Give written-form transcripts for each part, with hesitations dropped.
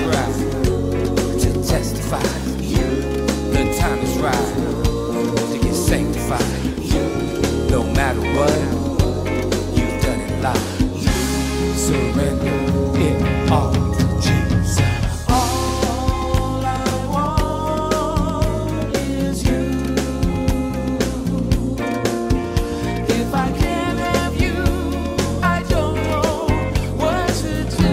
right to testify. The time is right to get sanctified. No matter what you've done in life, surrender it all to Jesus. All I want is you. If I can't have you, I don't know what to do.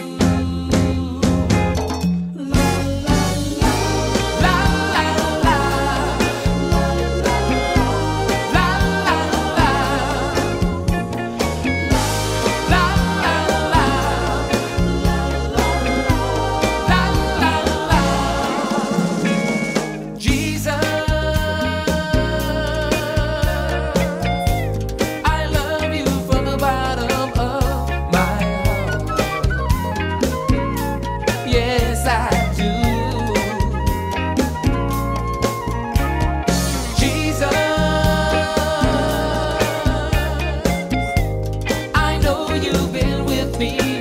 La la la, la la la, la la la, la la la. Jesus, I love you from the bottom of my heart. Yes, I do. Jesus, I know you've been with me